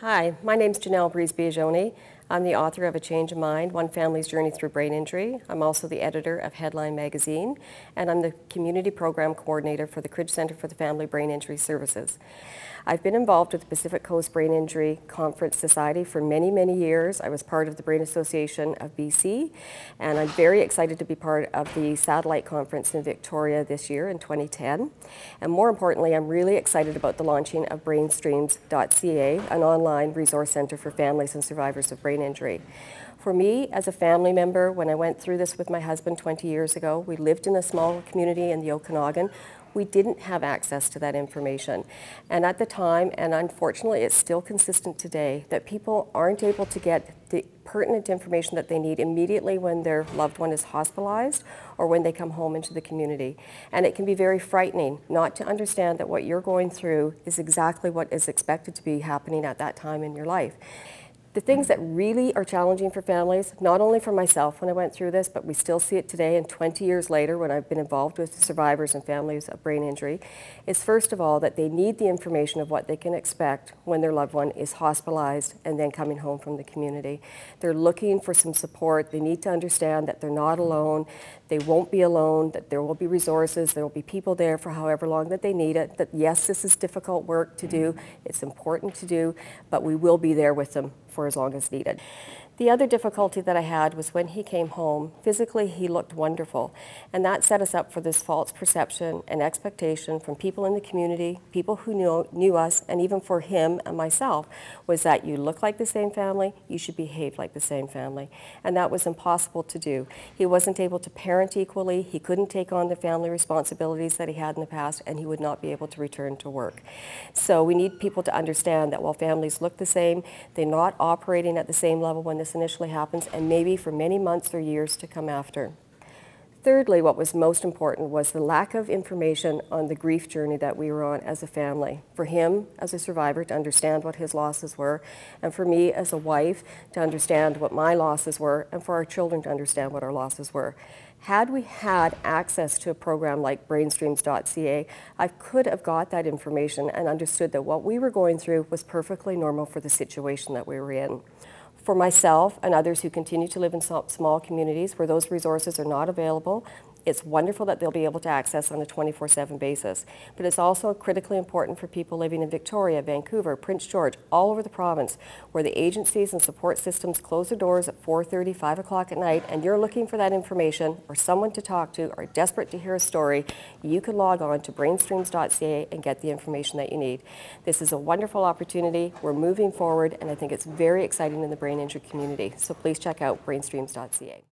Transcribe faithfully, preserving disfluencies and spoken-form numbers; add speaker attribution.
Speaker 1: Hi, my name's Janelle Breese Biagioni. I'm the author of A Change of Mind, One Family's Journey Through Brain Injury. I'm also the editor of Headline Magazine, and I'm the Community Program Coordinator for the Cridge Centre for the Family Brain Injury Services. I've been involved with the Pacific Coast Brain Injury Conference Society for many, many years. I was part of the Brain Association of B C, and I'm very excited to be part of the satellite conference in Victoria this year in twenty ten. And more importantly, I'm really excited about the launching of brainstreams dot C A, an online resource center for families and survivors of brain injury. For me, as a family member, when I went through this with my husband twenty years ago, we lived in a small community in the Okanagan. We didn't have access to that information. And at the time, and unfortunately it's still consistent today, that people aren't able to get the pertinent information that they need immediately when their loved one is hospitalized or when they come home into the community. And it can be very frightening not to understand that what you're going through is exactly what is expected to be happening at that time in your life. The things that really are challenging for families, not only for myself when I went through this, but we still see it today and twenty years later when I've been involved with survivors and families of brain injury, is first of all that they need the information of what they can expect when their loved one is hospitalized and then coming home from the community. They're looking for some support. They need to understand that they're not alone, they won't be alone, that there will be resources, there will be people there for however long that they need it, that yes, this is difficult work to do, it's important to do, but we will be there with them for as long as needed. The other difficulty that I had was when he came home, physically he looked wonderful, and that set us up for this false perception and expectation from people in the community, people who knew, knew us, and even for him and myself, was that you look like the same family, you should behave like the same family, and that was impossible to do. He wasn't able to parent equally, he couldn't take on the family responsibilities that he had in the past, and he would not be able to return to work. So we need people to understand that while families look the same, they're not operating at the same level when this initially happens, and maybe for many months or years to come after. Thirdly, what was most important was the lack of information on the grief journey that we were on as a family. For him, as a survivor, to understand what his losses were, and for me, as a wife, to understand what my losses were, and for our children to understand what our losses were. Had we had access to a program like brainstreams dot C A, I could have got that information and understood that what we were going through was perfectly normal for the situation that we were in. For myself and others who continue to live in small communities where those resources are not available, it's wonderful that they'll be able to access on a twenty-four seven basis. But it's also critically important for people living in Victoria, Vancouver, Prince George, all over the province, where the agencies and support systems close their doors at four thirty, five o'clock at night, and you're looking for that information or someone to talk to or desperate to hear a story, you can log on to brainstreams dot C A and get the information that you need. This is a wonderful opportunity. We're moving forward, and I think it's very exciting in the brain injury community. So please check out brainstreams dot C A.